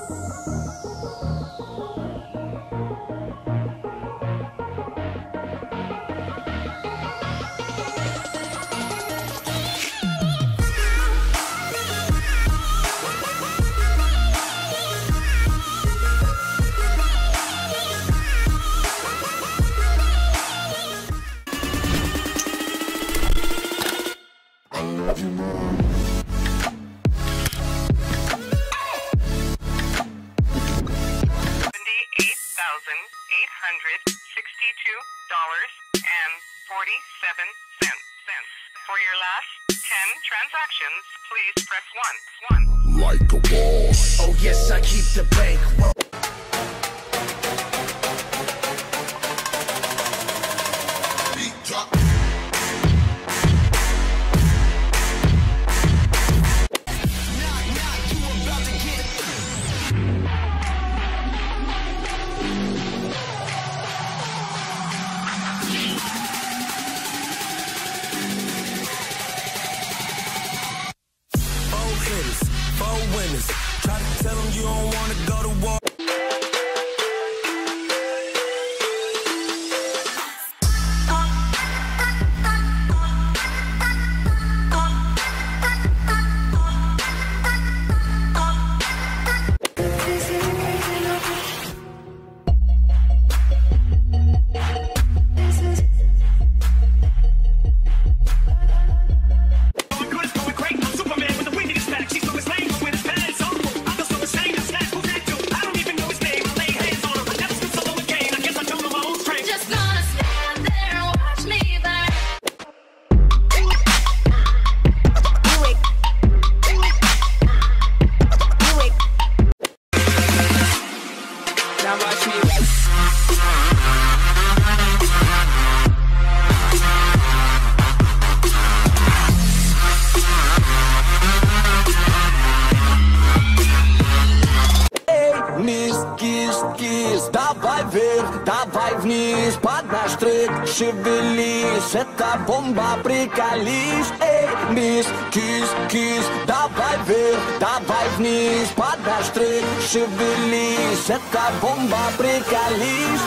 $862.47. For your last 10 transactions, please press 1. Like a boss. Oh yes, I keep the bank. Beat drop. Four winners. Try to tell them you don't want to go to war. Давай вверх, давай вниз, под наш трек шевелись, это бомба, приколись. Эй, мисс, кис, кис, давай вверх, давай вниз, под наш трек шевелись, это бомба, приколись.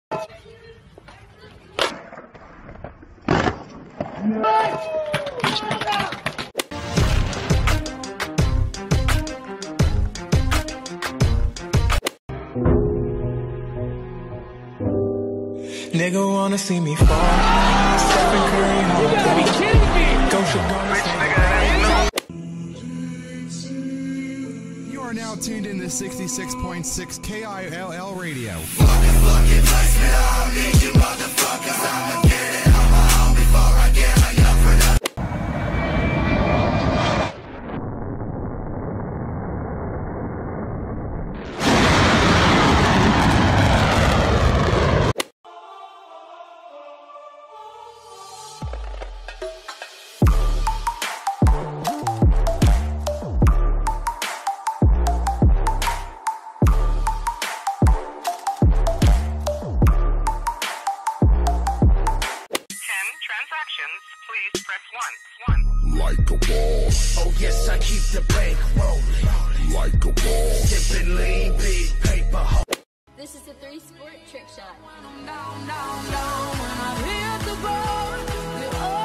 Nigga wanna see me fall. Stephen Curry, you gotta be kidding me. You are now tuned in to 66.6 KILL radio. Please press 1. Like a boss. Oh yes, I keep the bank rolling. Like a boss. Sipping lean, big paper. This is a 3 sport trick shot. When I hit the road,